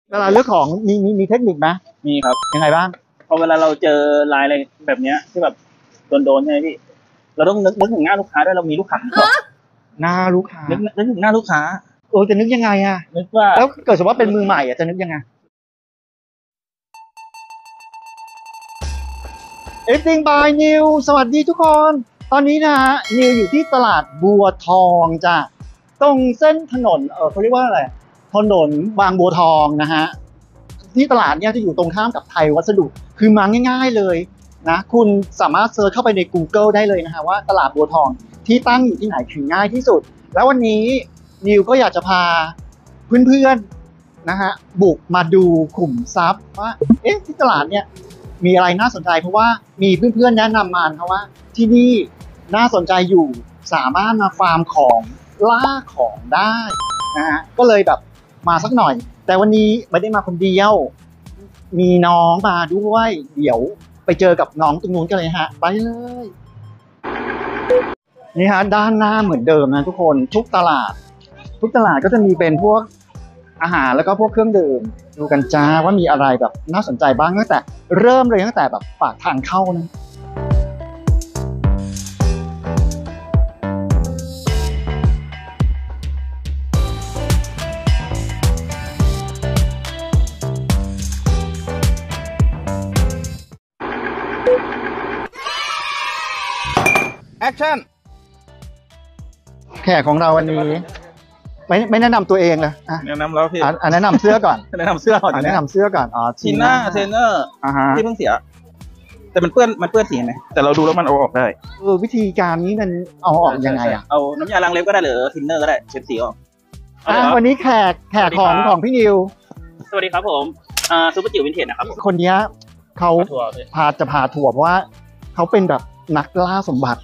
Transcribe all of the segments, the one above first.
เวลาเลือกของมีเทคนิคไหมมีครับยังไงบ้างพอเวลาเราเจอลายอะไรแบบเนี้ยที่แบบโดนใช่ไหมพี่เราต้องนึกถึงหน้าลูกค้าด้วยเรามีลูกค้าหน้าลูกค้านึกถึงหน้าลูกค้าจะนึกยังไงอะนึกว่าแล้วเกิดสมมติว่าเป็นมือใหม่จะนึกยังไงEverything by New สวัสดีทุกคนตอนนี้นะฮะนิวอยู่ที่ตลาดบัวทองจ้ะตรงเส้นถนนเขาเรียกว่าอะไรถนนบางบัวทองนะฮะที่ตลาดเนี่ยจะอยู่ตรงข้ามกับไทยวัสดุคือมาง่ายๆเลยนะคุณสามารถเซิร์ชเข้าไปใน Google ได้เลยนะฮะว่าตลาดบัวทองที่ตั้งอยู่ที่ไหนคือง่ายที่สุดแล้ววันนี้นิวก็อยากจะพาเพื่อนๆนะฮะบุกมาดูขุมทรัพย์ว่าที่ตลาดเนี่ยมีอะไรน่าสนใจเพราะว่ามีเพื่อนๆแนะนำมาครับว่าที่นี่น่าสนใจอยู่สามารถมาฟาร์มของล่าของได้นะฮะก็เลยแบบมาสักหน่อยแต่วันนี้ไม่ได้มาคนเดียวมีน้องมาด้วยเดี๋ยวไปเจอกับน้องตรงนู้นกันเลยฮะไปเลยนี่ฮะด้านหน้าเหมือนเดิมนะทุกคนทุกตลาดก็จะมีเป็นพวกอาหารแล้วก็พวกเครื่องดื่มดูกันจ้าว่ามีอะไรแบบน่าสนใจบ้างตั้งแต่เริ่มเลยตั้งแต่แบบปากทางเข้านะแอคชั่นแขกของเราวันนี้ไม่แนะนำตัวเองเลยแนะนำแล้วพี่แนะนำเสื้อก่อนแนะนำเสื้อก่อนแนะนำเสื้อก่อนทีน่าเทรนเนอร์ที่เพิ่งเสียแต่มันเปื้อนสีไหมแต่เราดูแล้วมันเอาออกได้วิธีการนี้มันเอาออกยังไงเอาน้ำยาล้างเล็บก็ได้หรือทินเนอร์ก็ได้เช็ดสีออกวันนี้แขกของพี่นิวสวัสดีครับผมซูเปอร์จิ๋ววินเทจนะครับคนนี้เขาจะพาทัวร์เพราะว่าเขาเป็นแบบนักล่าสมบัติ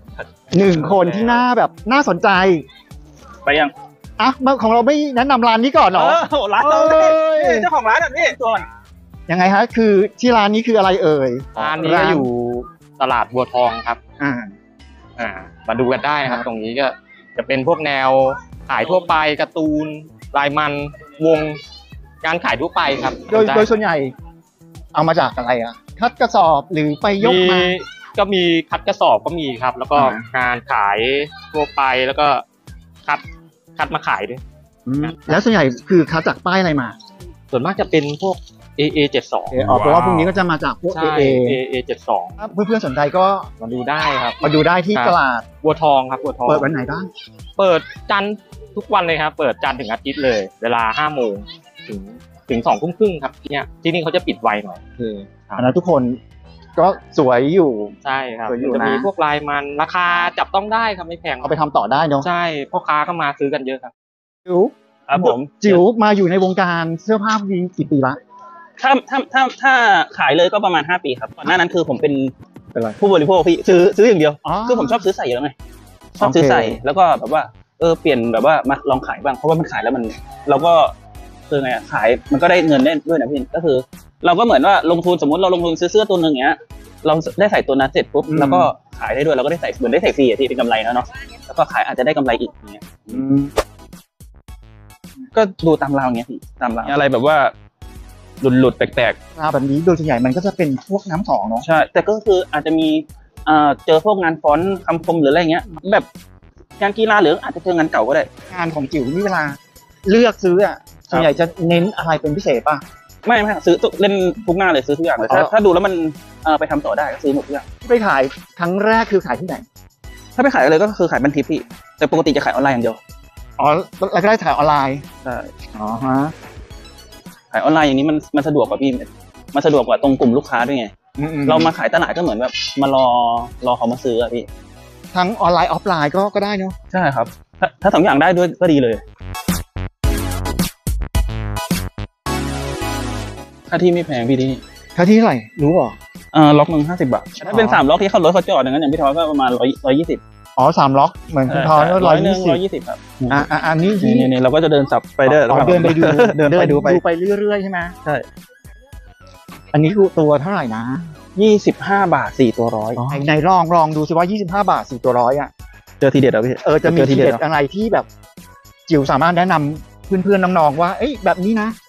1 คนที่น่าสนใจไปยังของเราไม่แนะนำร้านนี้ก่อนเหรอร้านเราเจ้าของร้านอ่ะพี่ตัวยังไงฮะคือที่ร้านนี้คืออะไรเอ่ยร้านนี้ก็อยู่ตลาดบัวทองครับมาดูกันได้นะครับตรงนี้ก็จะเป็นพวกแนวขายทั่วไปการ์ตูนลายมันวงการขายทั่วไปครับโดยส่วนใหญ่เอามาจากอะไรคัดกระสอบหรือไปยกมาก็มีคัดกระสอบก็มีครับแล้วก็งานขายทั่วไปแล้วก็คัดมาขายด้วยแล้วส่วนใหญ่คือคัดจากป้ายอะไรมาส่วนมากจะเป็นพวก AA72 เพราะว่าพวกนี้ก็จะมาจากพวก AA72 เพื่อนๆสนใจก็มาดูได้ครับมาดูได้ที่ตลาดบัวทองครับบัวทองเปิดวันไหนบ้างเปิดจันทร์ทุกวันเลยครับเปิดจันทร์ถึงอาทิตย์เลยเวลา 5 โมงถึง 2 ทุ่มครึ่งครับที่นี่เขาจะปิดไวหน่อยนะทุกคนก็สวยอยู่ใช่ครับจะมีพวกลายมันราคาจับต้องได้ครับไม่แพงเอาไปทำต่อได้เนาะใช่พ่อค้าก็มาซื้อกันเยอะครับจิ๋วมาอยู่ในวงการเสื้อผ้านี้กี่ปีละถ้าขายเลยก็ประมาณ5 ปีครับก่อนหน้านั้นคือผมเป็นผู้บริโภคพี่ซื้ออย่างเดียวคือผมชอบซื้อใส่อยู่แล้วไงชอบซื้อใส่แล้วก็แบบว่าเปลี่ยนแบบว่ามาลองขายบ้างเพราะว่ามันขายแล้วเราก็คือไงขายมันก็ได้เงินได้ด้วยนะพี่ก็คือเราก็เหมือนว่าลงทุนสมมติเราลงทุนซื้อเสื้อตัวนึงอย่างเงี้ยเราได้ใส่ตัวนั้นเสร็จปุ๊บแล้วก็ขายได้ด้วยเราก็ได้ใส่เหมือนได้ใส่ฟรีที่เป็นกำไรเนาะแล้วก็ขายอาจจะได้กำไรอีกอย่างเงี้ยก็ดูตามราวเงี้ยพี่ตามราวอะไรแบบว่าหลุดแปลกๆแบบนี้โดยส่วนใหญ่มันก็จะเป็นพวกน้ำสองเนาะใช่แต่ก็คืออาจจะมีเจอพวกงานฟอนต์คำคมหรืออะไรเงี้ยแบบงานกีฬาหรืออาจจะเจองานเก่าก็ได้งานของจิ๋วนี่เวลาเลือกซื้อส่วนใหญ่จะเน้นอะไรเป็นพิเศษป่ะไม่ซื้อเล่นทุกหน้าเลยซื้อทุกอย่างเลยถ้าดูแล้วมันไปทำต่อได้ก็ซื้อหมดทุกอย่างที่ไปขายครั้งแรกคือขายที่ไหนถ้าไปขายเลยก็คือขายบันทิปพี่แต่ปกติจะขายออนไลน์อย่างเดียวแล้วก็ได้ขายออนไลน์ใช่ขายออนไลน์อย่างนี้มันสะดวกกว่าพี่มันสะดวกกว่าตรงกลุ่มลูกค้าด้วยไงเรามาขายตลาดก็เหมือนแบบมารอเขามาซื้อพี่ทั้งออนไลน์ออฟไลน์ก็ได้เนาะใช่ครับถ้า2 อย่างได้ด้วยก็ดีเลยค่าที่ไม่แพงพี่ที่ค่าที่เท่าไหร่รู้ป่ะล็อกนึง50 บาทถ้าเป็น3 ล็อกที่เขารถเขาจอดอย่างนั้นอย่างพี่ทอยก็ประมาณ120 3 ล็อกเหมือนคุณทอยก็ 120ครับอันนี้นี่เราก็จะเดินสับไปเดินไปดูไปเรื่อยๆใช่ไหมใช่อันนี้คือตัวเท่าไหร่นะ 25 บาท4 ตัว100 ในลองดูสิว่า25 บาท4 ตัว100 เจอทีเด็ดแล้วพี่จะมีทีเด็ดอะไรที่แบบจิ๋วสามารถแนะนำเพื่อนๆน้องๆว่าแบบนี้นะ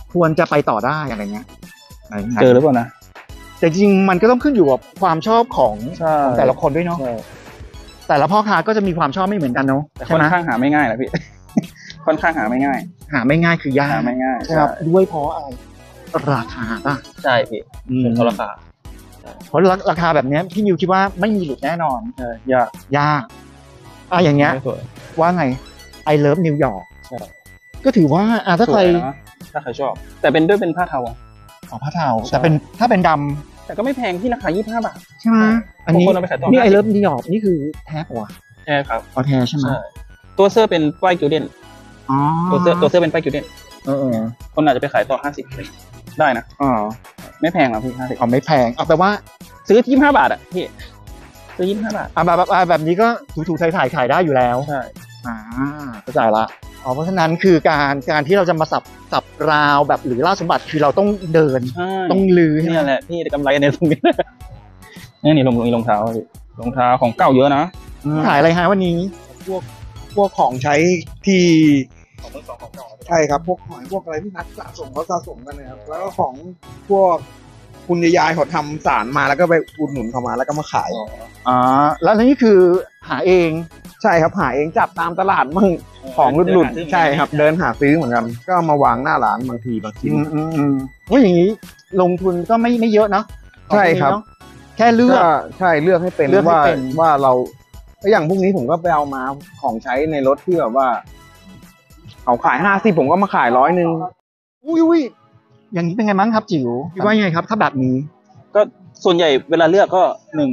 ควรจะไปต่อได้อะไรเงี้ยเจอหรือเปล่านะแต่จริงมันก็ต้องขึ้นอยู่กับความชอบของใช่แต่ละคนด้วยเนาะใช่แต่ละพ่อค้าก็จะมีความชอบไม่เหมือนกันเนาะแต่ใช่ค่อไหมนข้างหาไม่ง่ายนะพี่ ค่อนข้างหาไม่ง่ายหาไม่ง่ายคือยากหาไม่ง่ายใช่ครับด้วยเพราะอะไรราคาป่ะใช่พี่เป็นราคาเพราะราคาแบบเนี้ยพี่นิวคิดว่าไม่มีหลุดแน่นอนใช่ยากยากอย่างเงี้ยไม่สวยว่าไง I love New York ใช่ก็ถือว่าถ้าใครสวยนะถ้าใครชอบ แต่เป็นผ้าเทาอะของผ้าเทาใช่แต่เป็นถ้าเป็นดแต่ก็ไม่แพงที่ราคา25 บาทำใช่ไหมอันนี้บางคนเอาไปขายต่อนี่ 50 I love New York นี่คือแท้ปะวะใช่ครับอ๋อแท้ใช่ไหมใช่ตัวเสื้อเป็นป้ายกิลเด้นอ๋อตัวเสื้อเป็นป้ายกิลเด้นเออคนอาจจะไปขายต่อ50ได้นะอ๋อไม่แพงหรอกพี่50 เอาไม่แพงเอาแปลว่าซื้อ25 บาทอะพี่ซื้อ25 บาทแบบนี้ก็ถูๆถ่ายขายได้อยู่แล้วใช่เข้าใจละเพราะฉะนั้นคือการที่เราจะมาสับราวแบบหรือล่าสมบัติคือเราต้องเดินใช่ต้องลือใช่ไหมนี่แหละพี่กำไรในตรงนี้ นี่รองเท้าพี่รองเท้าของเก่าเยอะนะขายอะไรฮะวันนี้พวกของใช้ที่ใช่ครับพวกหอยพวกอะไรที่นักสะสมเขาสะสมกันนะครับแล้วก็ของพวกคุณยายเขาทำสารมาแล้วก็ไปอุดหนุนเขามาแล้วก็มาขายแล้วนี่คือหาเองใช่ครับหาเองจับตามตลาดมั่งของรุ่นๆใช่ครับ เดินหาซื้อเหมือนกัน ก็เอามาวางหน้าร้านบางชิ้นว่าอย่างนี้ลงทุนก็ไม่เยอะเนาะใช่ครับแค่เลือกก็ใช่เลือกให้เป็นเลือกให้ว่าเป็นว่าเราก็อย่างพวกนี้ผมก็ไปเอามาของใช้ในรถที่แบบว่าเขาขาย50ผมก็มาขาย100 อุ้ยอย่างนี้เป็นไงมั้งครับจิ๋วคิดว่ายังไงครับถ้าแบบนี้ก็ส่วนใหญ่เวลาเลือกก็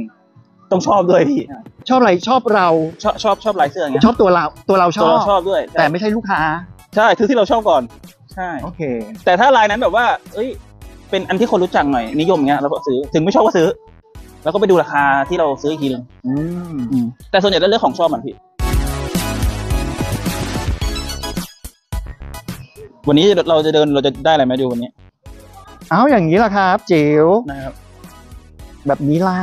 1ต้องชอบด้วยพี่ชอบอะไรชอบเราชอบลายเสื้ออย่างเงี้ยชอบตัวเราชตัวอบเราชอบด้วยแต่ไม่ใช่ลูกค้าใช่ซื้อที่เราชอบก่อนใช่โอเคแต่ถ้าลายนั้นแบบว่าเอ้ยเป็นอันที่คนรู้จักหน่อยนิยมเงี้ยเราก็ซื้อถึงไม่ชอบก็ซื้อ แล้วก็ไปดูราคาที่เราซื้ออีกทีนึงแต่ส่วนใหญ่จะเลือกของชอบมันพี่วันนี้เราจะได้อะไรไหมดูวันนี้เอาอย่างนี้ล่ะครับจิ๋วนะครับแบบนี้ล่ะ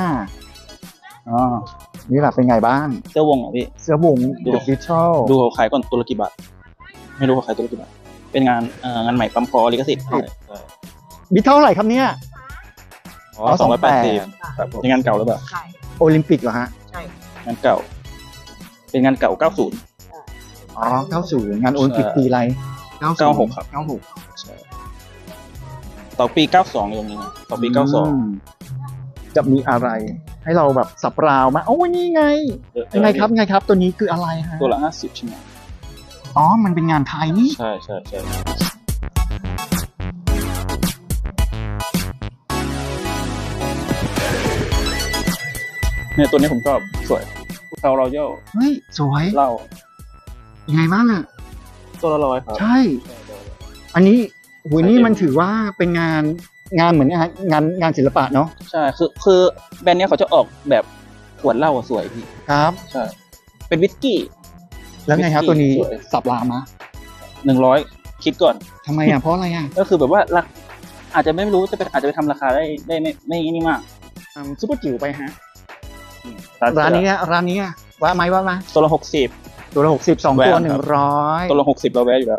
นี่ล่ะเป็นไงบ้างเสื้อวงเหรอพี่เสื้อบุ๋งดูดิจิทัลดูเขาขายก่อนตัวละกี่บาทไม่รู้เขาขายตัวละกี่บาทเป็นงานงานใหม่ปั๊มคอลิขสิทธิ์บิทเท่าไหร่ครับเนี่ย 280ครับเป็นงานเก่าหรือเปล่าโอลิมปิกเหรอฮะงานเก่า เป็นงานเก่า90 อ๋อ90งานโอลิมปิกปีอะไร 96ครับ ต่อปี92อย่างนี้ต่อปี92 จะมีอะไร ให้เราแบบสับราวมาโอ้ยนี่ไงยังไงครับ ตัวนี้คืออะไรฮะตัวละ50ใช่ไหมอ๋อมันเป็นงานไทยนี่ใช่เนี่ยตัวนี้ผมชอบสวยเทาเราเย่าเฮ้ยสวยเหล้ายังไงบ้างอ่ะตัวละ100ครับใช่ อันนี้หูยนี่มันถือว่าเป็นงานเหมือนงานศิลปะเนาะใช่คือแบรนด์เนี้ยเขาจะออกแบบขวดเหล้าสวยพี่ครับใช่เป็นวิสกี้แล้วไงครับวิสกี้ตัวนี้สวยสับราวมา 100คิดก่อนทำไมอ่ะเพราะอะไรอ่ะก็คือแบบว่าอาจจะไม่รู้อาจจะไปทำราคาได้ไม่นี่มากซุปเปอร์จิ๋วไปฮะร้าร้านนนี้ว่าไหมตัวละ60 ตัวละ60 2 แหวนตัวครับ 100 ตัวละ60เราแวะอยู่แล้ว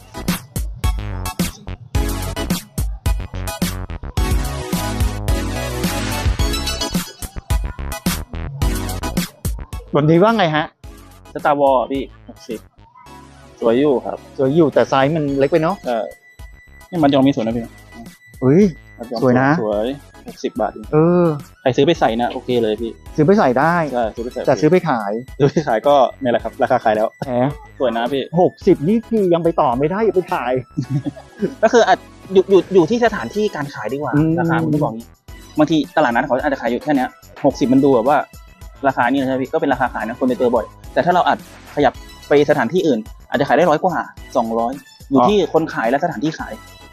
แบบนี้ว่าไงฮะสตาร์วอลพี่60สวยอยู่ครับสวยอยู่แต่ไซส์มันเล็กไปเนาะนี่มันยองมีสวยนะพี่เฮ้ยมันยองสวยนะสวย60 บาทเองใครซื้อไปใส่นะโอเคเลยพี่ซื้อไปใส่ได้ใช่ซื้อไปใส่แต่ซื้อไปขายซื้อไปขายก็เนี่ยแหละครับราคาขายแล้วแหมสวยนะพี่ 60นี่คือยังไปต่อไม่ได้อย่าไปขายก็คืออาจอยู่ที่สถานที่การขายดีกว่า ราคาผมต้องบอกนี้บางทีตลาดนั้นเขาอาจจะขายอยู่แค่เนี้ย60มันดูแบบว่าราคานี่ใช่ไหมพี่ก็เป็นราคาขายนะคนจะเจอบ่อยแต่ถ้าเราอาจขยับไปสถานที่อื่น อาจจะขายได้100 กว่า200อยู่ที่คนขายและสถานที่ขาย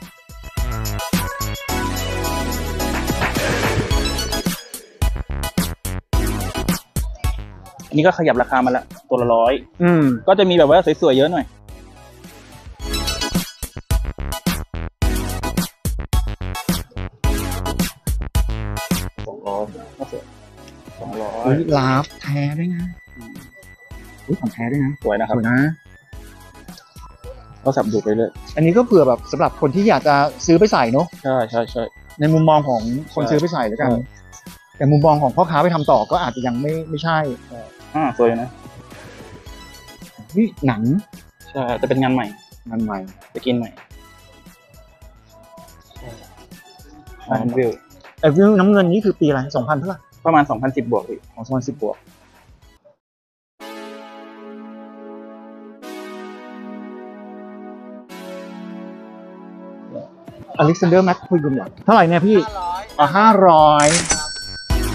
อันนี้ก็ขยับราคามาละตัวละ100ก็จะมีแบบว่าสวยๆเยอะหน่อย 200ลาฟแท้ด้วยนะของแท้ด้วยนะสวยนะครับสวยนะก็สับดูไปเรื่อยอันนี้ก็เผื่อแบบสำหรับคนที่อยากจะซื้อไปใส่เนาะใช่ใช่ใช่ในมุมมองของคนซื้อไปใส่แล้วกัน แต่มุมมองของพ่อค้าไปทำต่อก็อาจจะยังไม่ใช่สวยนะนี่หนังใช่จะเป็นงานใหม่งานใหม่จะกินใหม่แอนวิลไอ้วิวน้ำเงินนี่คือปีอะไร2000เท่าไหร่ประมาณ 2010 บวกพี่ของ2010บวกอเล็กซานเดอร์แม็กคุยกันเท่าไหร่เนี่ยพี่500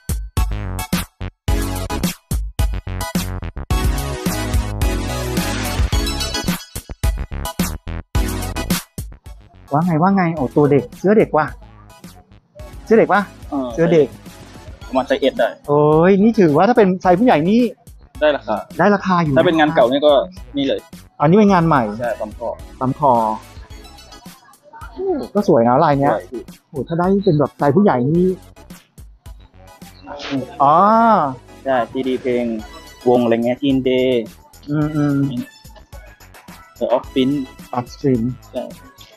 ว่าไงโอ้ตัวเด็กเสื้อเด็กว่ะเสื้อเด็กป่ะเสื้อเด็กประมาณไซส์เอสได้โอ้ยนี่ถือว่าถ้าเป็นไซส์ผู้ใหญ่นี่ได้ราคาได้ราคาอยู่ถ้าเป็นงานเก่านี่ก็นี่เลยอันนี้เป็นงานใหม่ใช่ปั๊มคอปั๊มคอก็สวยนะลายเนี้ยโอ้ถ้าได้เป็นแบบไซส์ผู้ใหญ่นี่อ๋อใช่ซีดีเพลงวงอะไรเงี้ยทีนเดย์ เดอะออฟฟินอัพสตรีมใช่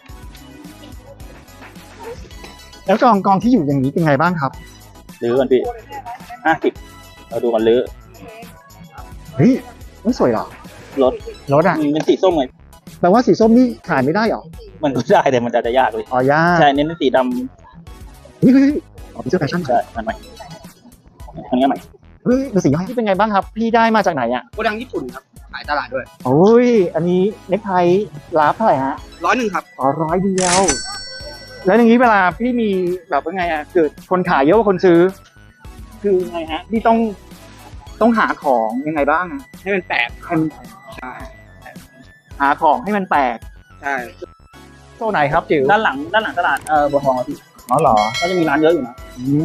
แล้วกองที่อยู่อย่างนี้เป็นไงบ้างครับลื้อกันพี่50เราดูกันลื้อเฮ้ยไม่สวยเหรอรถอ่ะเป็นสีส้มไงแปลว่าสีส้มนี่ขายไม่ได้เหรอมันก็ได้แต่มันจะยากเลยอ๋อยากใช่เน้นสีดเฮ้ยอ๋อเป็นเสื้อแฟชั่นำใช่มันใหม่อันนี้ใหม่เฮ้ยดูสีย่อยที่เป็นไงบ้างครับ พี่ได้มาจากไหนอ่ะโกดังญี่ปุ่นครับ ขายตลาดด้วยโอ้ยอันนี้เน็กไทลาฟเท่าไหร่ฮะ 100ครับอ๋อ100 เดียว แล้วอย่างนี้เวลาพี่มีแบบว่าไงอ่ะเกิดคนขายเยอะกว่าคนซื้อ คือไงฮะพี่ต้องหาของยังไงบ้างอะให้มันแปลกให้มันใช่หาของให้มันแปลกใช่โซนไหนครับจิ๋วด้านหลังตลาดบัวทองอะพี่อ๋อเหรอก็จะมีร้านเยอะอยู่นะ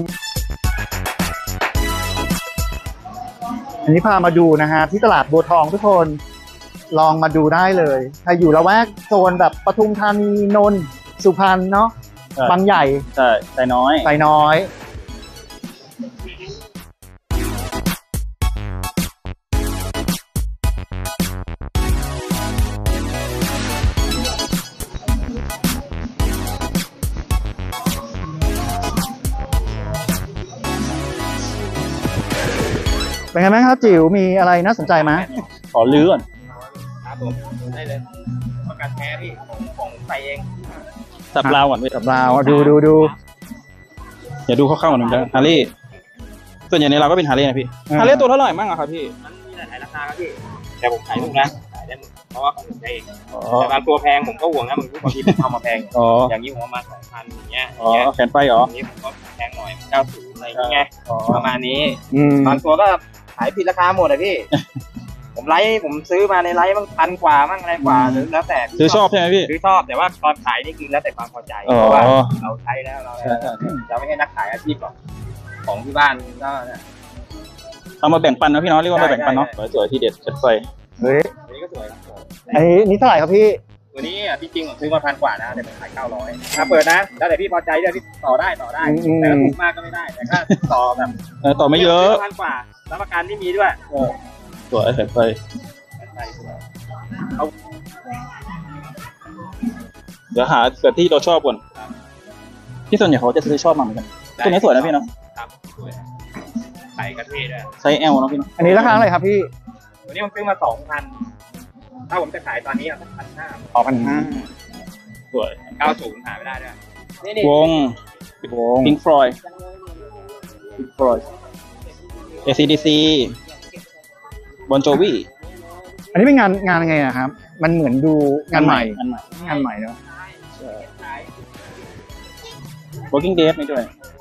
อันนี้พามาดูนะฮะที่ตลาดบัวทองทุกคนลองมาดูได้เลยใครอยู่ละแวกโซนแบบปทุมธานีนนท์สุพรรณเนาะบางใหญ่ใช่ไซน้อยไซน้อยเป็นไงบ้างครับจิ๋วมีอะไรน่าสนใจไหมขอลื้อก่อนครับผมได้เลยประกันแท้พี่ของใส่เองสับราวก่อนพี่กับเราดูอย่าดูเข้าๆก่อนนะฮาร์ลี่ส่วนใหญ่ในเราก็เป็นฮาร์ลี่นะพี่ฮาร์ลี่ตัวเท่าไหร่มั่งอะครับพี่มันมีหลายราคาครับพี่แต่ผมขายถูกนะขายได้หมดเพราะว่าของผมใช้เองอ๋อแต่บางตัวแพงผมก็ห่วงนะบางทีผมเอามาแพงอ๋ออย่างนี้ผมเอามา2,000อย่างเงี้ยอ๋อแขนไฟเหรออย่างนี้ผมก็แพงหน่อย90อะไรอย่างเงี้ยอ๋อประมาณนี้ๆบางตัวก็ขายผิดราคาหมดอะพี่ ผมซื้อมาในไลฟ์มัน1,000 กว่ามั่งอะไรกว่าหรือแล้วแต่ซื้อชอบใช่ไหมพี่ซื้อชอบแต่ว่าตอนขายนี่คือแล้วแต่ความพอใจอ๋อเพราะว่าเราใช้แล้วเราใช่ใช่จะไม่ใช่นักขายอาชีพหรอกของที่บ้านก็เนี่ยเอามาแบ่งปันนะพี่เน้องเรียกว่ามาแบ่งปันเนาะใช่สวยๆที่เด็ดจัดไฟเฮ้ยตัวนี้ก็สวยครับไอ้นี่เท่าไหร่ครับพี่ตัวนี้อ่ะที่จริงผมซื้อมา1,000 กว่านะแต่ผมขาย900ถ้าเปิดนะแล้วแต่พี่พอใจด้วยพี่ต่อได้แต่ก็ถูกมากก็ไม่ได้แต่ก็ต่อแบบต่อไม่เยอะ 1,000 กว่ารับประกันที่มีด้วยสวยแขนไฟเดี๋ยวหาแบบที่เราชอบก่อนที่ส่วนใหญ่เขาจะซื้อชอบมาเหมือนกันตัวนี้สวยนะพี่เนาะครับสวยใส่กระเทียด้วยไซส์ L เนาะพี่เนาะอันนี้ราคาเท่าไหร่ครับพี่ตัวนี้ผมซื้อมา2,000ถ้าผมจะขายตอนนี้อ่ะ1,500 2,500 สวย 90หาไม่ได้ด้วยนี่วง Pink Floyd Pink Floyd AC/DC Bon Jovi อันนี้เป็นงานยังไงอะครับ มันเหมือนดูงานใหม่งานใหม่งานใหม่เนาะ Walking Dead ไม่ด้วย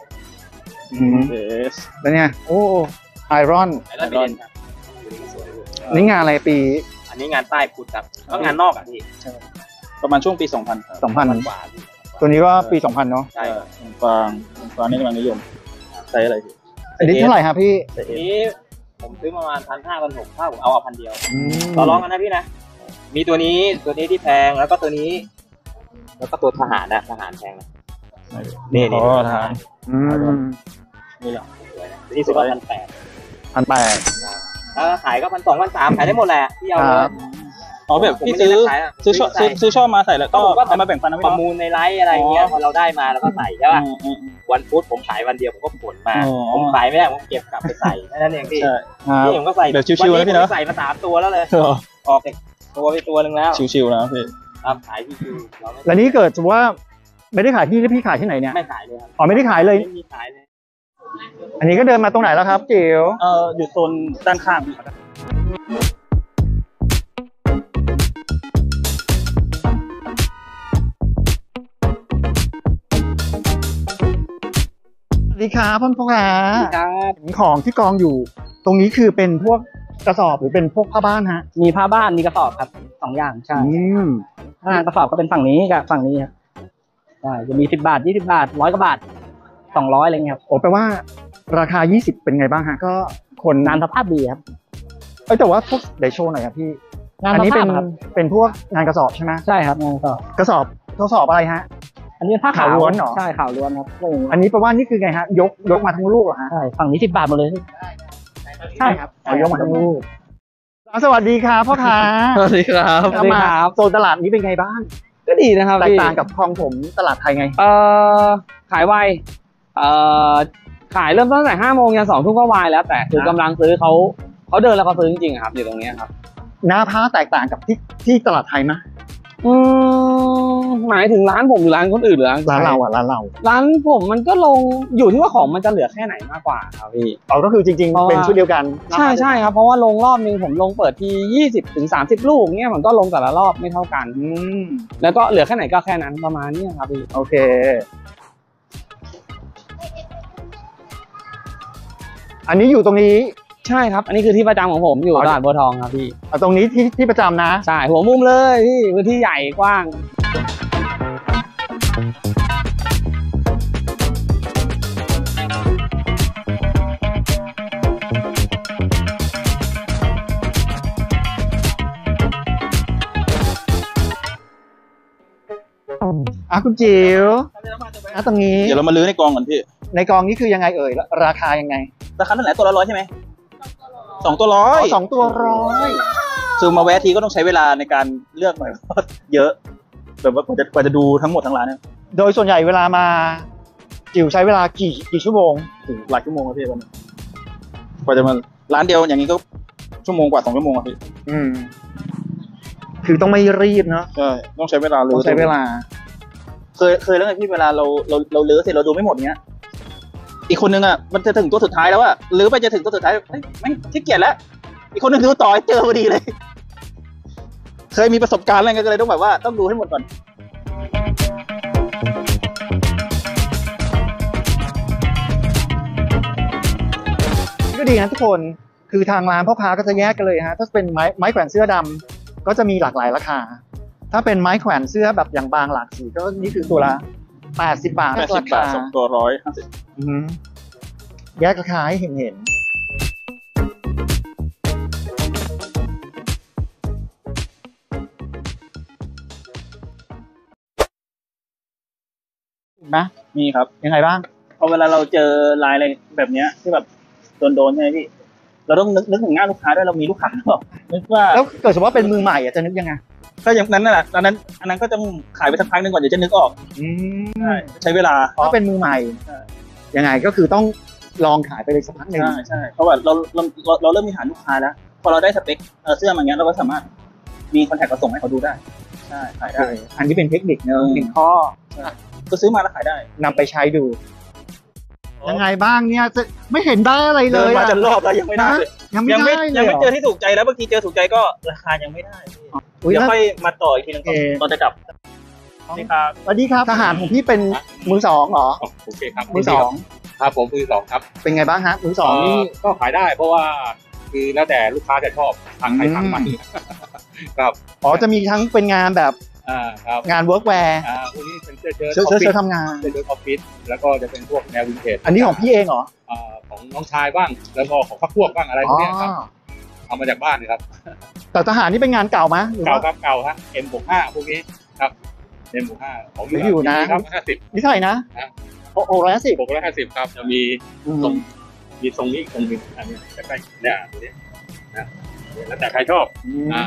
Yes แล้วเนี่ยโอ้ไอรอนแล้วเป็นครับนี่งานอะไรปีอันนี้งานใต้พุทธครับก็งานนอกอ่ะพี่ประมาณช่วงปี 2000 2,000 กว่าพี่ตัวนี้ก็ปี 2000 เนาะใช่ฟางนี่กำลังนิยมไซส์อะไรพี่อันนี้เท่าไหร่ครับพี่ไซส์ที S นี้ผมซื้อประมาณ1,500 1,600ถ้าผมเอา1,000 เดียวอืมต่อรองกันนะพี่นะ มีตัวนี้ที่แพงแล้วก็ตัวนี้ แล้วก็ตัวทหารนะทหารแพงนะนี่อ๋อทหารอืมนี่แหละตัวนี้ซื้อมา1,800 1,800 ถ้าขายก็1,200 1,300ขายได้หมดแหละพี่เอาคเลรัยบอ๋อแบบพี่ซื้อชอบมาใส่แล้วก็เอามาแบ่งปันนะพี่ประมูลในไลฟ์อะไรเงี้ยพอเราได้มาแล้วก็ใส่ใช่ป่ะวันพุธผมขายวันเดียวผมก็ผลมาผมขายไม่ได้ผมเก็บกลับไปใส่นั่นเองพี่นี่ผมก็ใส่เดี๋ยวชิวๆแล้วพี่เนาะใส่มา3 ตัวแล้วเลยออกตัวไปตัวนึงแล้วชิวๆนะพี่ครับขายที่ชิวแล้วนี้เกิดสมมติว่าไม่ได้ขายที่แล้วพี่ขายที่ไหนเนี่ยไม่ขายเลยครับอ๋อไม่ได้ขายเลยไม่มีขายเลยอันนี้ก็เดินมาตรงไหนแล้วครับจิ๋วอยู่โซนด้านข้างสวัสดีครับพ่อค้าครับของที่กองอยู่ ตรงนี้คือเป็นพวกกระสอบหรือเป็นพวกผ้าบ้านฮะมีผ้าบ้านมีกระสอบครับ2 อย่างใช่มถ้ากระสอบก็เป็นฝั่งนี้กับฝั่งนี้ครับใช่จะมี10 บาท20 บาท100 กว่าบาท200อะไรเงี้ยครับโอ้แปลว่าราคา20เป็นไงบ้างฮะก็คนงานสภาพดีครับแต่ว่าพวกเดี๋ยวโชว์หน่อยครับพี่งานอันสนี้ภาเป็พนครับเป็นพวกงานกระสอบใช่ไหมใช่ครับงานกระสอบกระสอบอะไรฮะอันนี้ผ้าขาวขาวล้วนเหรอใช่ขาวล้วนครับอันนี้แปลว่านี่คือไงฮะยกมาทั้งลูกเหรอฮะใช่ฝั่งนี้10 บาทหมดเลยใช่ครับยกมาทั้งลูกสวัสดีครับพ่อค้าสวัสดีครับมาโซนตลาดนี้เป็นไงบ้างก็ดีนะครับแตกต่างกับคลองผมตลาดไทยไงขายไวขายเริ่มต้นตั้งแต่5 โมงยัน2 ทุ่มก็ไวแล้วแต่คือกำลังซื้อเขาเดินแล้วเขาซื้อจริงๆครับอยู่ตรงนี้ครับหน้าผ้าแตกต่างกับที่ตลาดไทยไหมหมายถึงร้านผมหรือร้านคนอื่นหรือร้านร้านเราอ่ะร้านเราร้านผมมันก็ลงอยู่ที่ว่าของมันจะเหลือแค่ไหนมากกว่าครับพี่อ๋อก็คือจริงๆเป็นชุดเดียวกันใช่ครับเพราะว่าลงรอบนึงผมลงเปิดที่20 ถึง 30 ลูกเนี่ยมันก็ลงแต่ละรอบไม่เท่ากันแล้วก็เหลือแค่ไหนก็แค่นั้นประมาณนี้ครับพี่โอเค อันนี้อยู่ตรงนี้ใช่ครับอันนี้คือที่ประจำของผมอยู่ตลาดบัวทองครับพี่ตรงนี้ที่ประจำนะใช่หัวมุมเลยพี่พื้นที่ใหญ่กว้างคุณจิ๋วตรงนี้เดี๋ยวเรามาลื้อในกองก่อนพี่ในกองนี้คือยังไงเอ่ยราคายังไงราคาเท่าไหร่ตัวละ100ใช่ไหม2 ตัว 2 ตัว100 คือมาแวะทีก็ต้องใช้เวลาในการเลือกหน่อย เพราะเยอะแบบว่ากว่าจะดูทั้งหมดทั้งร้านเนี่ยโดยส่วนใหญ่เวลามาจิ๋วใช้เวลากี่ชั่วโมงถึงหลายชั่วโมงครับพี่วันนี้กว่าจะมาร้านเดียวอย่างนี้ก็ชั่วโมงกว่า2 ชั่วโมงครับพี่คือต้องไม่รีบเนาะใช่ต้องใช้เวลาลื้ต้อองใช้เวลาเคยแล้วไงพี่เวลาเราลื้อเสร็จเราดูไม่หมดเงี้ยอีกคนนึงอ่ะมันจะถึงตัวสุดท้ายแล้วอ่ะลื้อไปจะถึงตัวสุดท้ายเฮ้ยไม่ขี้เกียจแล้วอีกคนนึงดูต่อเจอพอดีเลย เคยมีประสบการณ์อะไรกันเลยต้องแบบว่าต้องดูให้หมดก่อนก็ดีนะทุกคนคือทางร้านพ่อค้าก็จะแยกกันเลยฮะถ้าเป็นไม้แขวนเสื้อดำก็จะมีหลากหลายราคาถ้าเป็นไม้แขวนเสื้อแบบอย่างบางหลากสีก็นี่คือตัวละ80 บาท 80 บาท2 ตัว150 แยกราคาให้เห็นไหมมีครับยังไงบ้างพอเวลาเราเจอลายอะไรแบบเนี้ยที่แบบโดนใช่ไหมพี่เราต้องนึกถึงหน้าลูกค้าด้วยเรามีลูกค้าหรือเปล่านึกว่าแล้วเกิดสมมติว่าเป็นมือใหม่จะนึกยังไงก็อย่างนั้นแหละอันนั้นก็จะขายไปสักพักนึงก่อนเดี๋ยวจะนึกออกใช้เวลาถ้าเป็นมือใหม่ยังไงก็คือต้องลองขายไปเลยสักพักหนึ่งใช่เพราะว่าเราเริ่มมีฐานลูกค้าแล้วพอเราได้สเปคเสื้อมาเงี้ยเราก็สามารถมีคอนแทคมาส่งให้เขาดูได้ใช่ขายได้อันนี้เป็นเทคนิคเนอะหนึ่งข้อก็ซื้อมาแล้วขายได้นำไปใช้ดูยังไงบ้างเนี่ยจะไม่เห็นได้อะไรเลเดินยมาจนรอบแล้วยังไม่ได้เลยยังไม่เจอที่ถูกใจแล้วบางทีเจอถูกใจก็ราคายังไม่ได้เดี๋ยวค่อยมาต่ออีกทีนึงตอนจะกลับนี่ครับสวัสดีครับทหารของพี่เป็นมือสองเหรอโอเคครับมือสองครับผมมือสองครับเป็นไงบ้างฮะมือสองนี่ก็ขายได้เพราะว่าคือแล้วแต่ลูกค้าจะชอบทางใครทางมันครับอ๋อจะมีทั้งเป็นงานแบบครับงานเวิร์กแวร์พวกนี้เป็นเสื้อทำงานเสื้อออฟฟิศแล้วก็จะเป็นพวกแนววินเทจอันนี้ของพี่เองเหรอของน้องชายบ้างแล้วก็ของพรรคพวกบ้างอะไรพวกนี้ครับเอามาจากบ้านครับแต่ทหารนี่เป็นงานเก่าไหมหรือเก่าว่าครับเก่าฮะ M65 พวกนี้ครับ M65 ของอยู่นะครับนี่เท่าไหร่นะ650 650ครับจะมีทรงนี้อีกทรงนึงอันนี้ใกล้ๆเนี่ยตัวนี้นะแล้วแต่ใครชอบ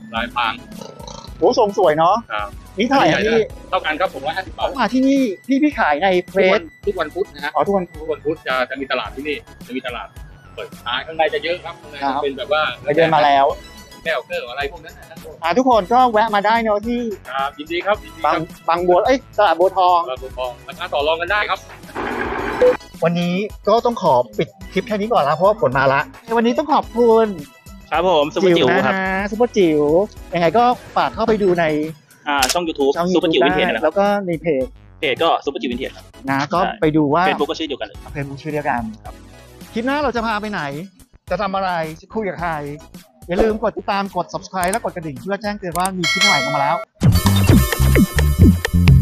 ลายพรางโอ้ทรงสวยเนาะครับนี่เท่าไหร่ครับพี่เท่ากันครับผม150 บาทมาที่นี่พี่ขายในเฟซทุกวันพุธนะฮะอ๋อทุกวันทุกวันพุธจะมีตลาดที่นี่จะมีตลาดเปิดขายข้างในจะเยอะครับข้างในครับจะเป็นแบบว่าไปเดินมาแล้วแก้วเกลืออะไรพวกนั้นนะครับทุกคนก็แวะมาได้เนาะที่ครับยินดีครับยินดีคบารังบบางบัวตลาดบัวทองเราตัวทองราคาต่อรองกันได้ครับวันนี้ก็ต้องขอปิดคลิปแค่นี้ก่อนละเพราะว่าฝนมาละวันนี้ต้องขอบคุณครับผมซุปเปอร์จิ๋วนะครับฮะซุปเปอร์จิ๋วยังไงก็ฝากเข้าไปดูในช่อง YouTube ช่องซุปเปอร์จิ๋ว YouTube วินเทจได้นะคแล้รับวก็ในเพจเพจก็ซุปเปอร์จิ๋ววินเทจครับนะก็ใช่ไปดูว่าเฟซบุ๊กก็ชื่อเดียวกันเลยเพจชื่อเดียวกันคลิปหน้าเราจะพาไปไหน จะทำอะไรจะคุยกับใครอย่าลืมกดติดตามกด subscribe และกดกระดิ่งเพื่อแจ้งเตือนว่ามีคลิปใหม่ออกมาแล้ว